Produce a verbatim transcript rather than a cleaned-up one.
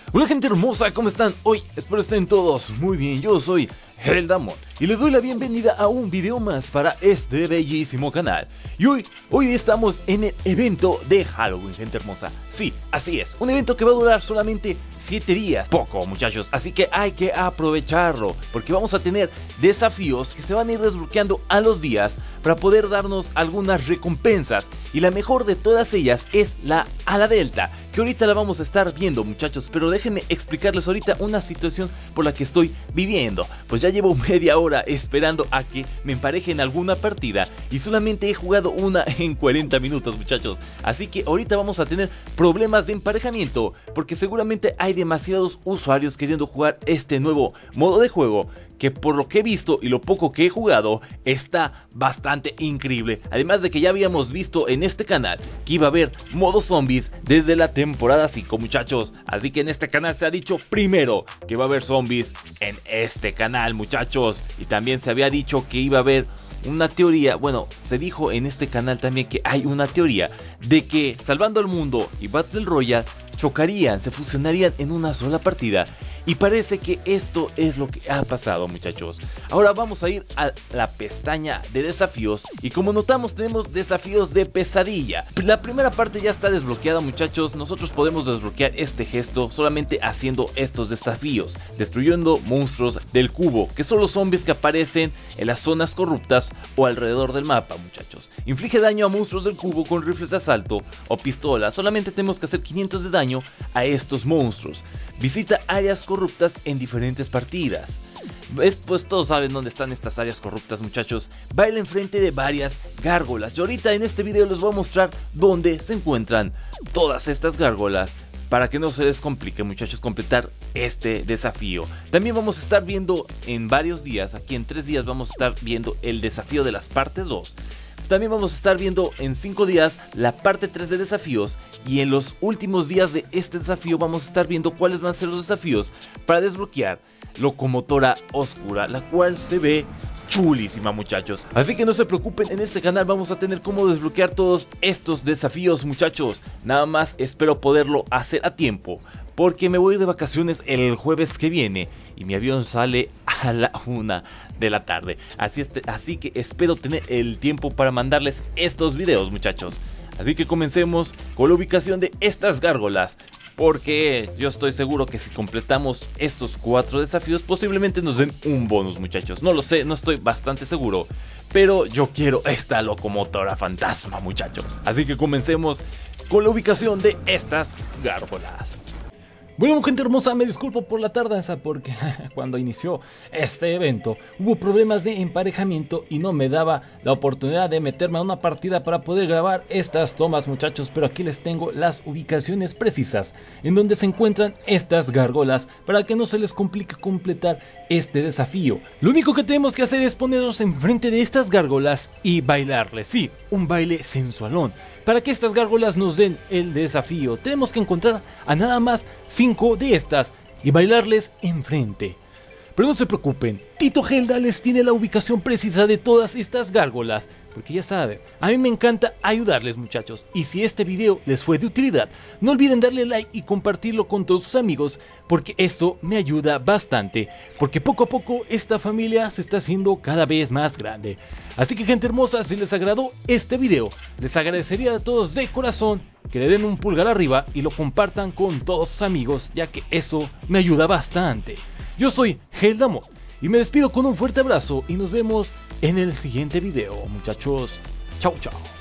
Hola gente hermosa, ¿cómo están? Hoy espero estén todos muy bien. Yo soy Heldamon y les doy la bienvenida a un video más para este bellísimo canal. Y hoy, hoy estamos en el evento de Halloween, gente hermosa. Sí, así es, un evento que va a durar solamente siete días. Poco, muchachos, así que hay que aprovecharlo, porque vamos a tener desafíos que se van a ir desbloqueando a los días para poder darnos algunas recompensas. Y la mejor de todas ellas es la ala delta, que ahorita la vamos a estar viendo, muchachos. Pero déjenme explicarles ahorita una situación por la que estoy viviendo. Pues ya llevo media hora esperando a que me emparejen alguna partida y solamente he jugado una en cuarenta minutos, muchachos. Así que ahorita vamos a tener problemas de emparejamiento, porque seguramente hay demasiados usuarios queriendo jugar este nuevo modo de juego, que por lo que he visto y lo poco que he jugado está bastante increíble. Además de que ya habíamos visto en este canal que iba a haber modo zombies desde la temporada cinco, muchachos. Así que en este canal se ha dicho primero que va a haber zombies en este canal, muchachos. Y también se había dicho que iba a haber una teoría, bueno, se dijo en este canal también que hay una teoría de que Salvando al Mundo y Battle Royale chocarían, se fusionarían en una sola partida. Y parece que esto es lo que ha pasado, muchachos. Ahora vamos a ir a la pestaña de desafíos. Y como notamos, tenemos desafíos de pesadilla. La primera parte ya está desbloqueada, muchachos. Nosotros podemos desbloquear este gesto solamente haciendo estos desafíos, destruyendo monstruos del cubo, que son los zombies que aparecen en las zonas corruptas o alrededor del mapa, muchachos. Inflige daño a monstruos del cubo con rifles de asalto o pistola. Solamente tenemos que hacer quinientos de daño a estos monstruos. Visita áreas corruptas en diferentes partidas. Pues todos saben dónde están estas áreas corruptas, muchachos. Baila enfrente de varias gárgolas. Y ahorita en este video les voy a mostrar dónde se encuentran todas estas gárgolas, para que no se les complique, muchachos, completar este desafío. También vamos a estar viendo en varios días, aquí en tres días vamos a estar viendo el desafío de las partes dos. También vamos a estar viendo en cinco días la parte tres de desafíos. Y en los últimos días de este desafío vamos a estar viendo cuáles van a ser los desafíos para desbloquear Locomotora Oscura, la cual se ve chulísima, muchachos. Así que no se preocupen, en este canal vamos a tener cómo desbloquear todos estos desafíos, muchachos. Nada más espero poderlo hacer a tiempo, porque me voy de vacaciones el jueves que viene y mi avión sale a la una de la tarde. Así, este, así que espero tener el tiempo para mandarles estos videos, muchachos. Así que comencemos con la ubicación de estas gárgolas, porque yo estoy seguro que si completamos estos cuatro desafíos posiblemente nos den un bonus, muchachos. No lo sé, no estoy bastante seguro, pero yo quiero esta locomotora fantasma, muchachos. Así que comencemos con la ubicación de estas gárgolas. Bueno, gente hermosa, me disculpo por la tardanza, porque cuando inició este evento hubo problemas de emparejamiento y no me daba la oportunidad de meterme a una partida para poder grabar estas tomas, muchachos. Pero aquí les tengo las ubicaciones precisas en donde se encuentran estas gárgolas, para que no se les complique completar este desafío. Lo único que tenemos que hacer es ponernos enfrente de estas gárgolas y bailarles, sí, un baile sensualón. Para que estas gárgolas nos den el desafío, tenemos que encontrar a nada más cinco de estas y bailarles enfrente. Pero no se preocupen, Tito Helda les tiene la ubicación precisa de todas estas gárgolas, porque ya saben, a mí me encanta ayudarles, muchachos. Y si este video les fue de utilidad, no olviden darle like y compartirlo con todos sus amigos, porque eso me ayuda bastante, porque poco a poco esta familia se está haciendo cada vez más grande. Así que, gente hermosa, si les agradó este video, les agradecería a todos de corazón que le den un pulgar arriba y lo compartan con todos sus amigos, ya que eso me ayuda bastante. Yo soy Heldamon y me despido con un fuerte abrazo y nos vemos en el siguiente video, muchachos. Chau, chau.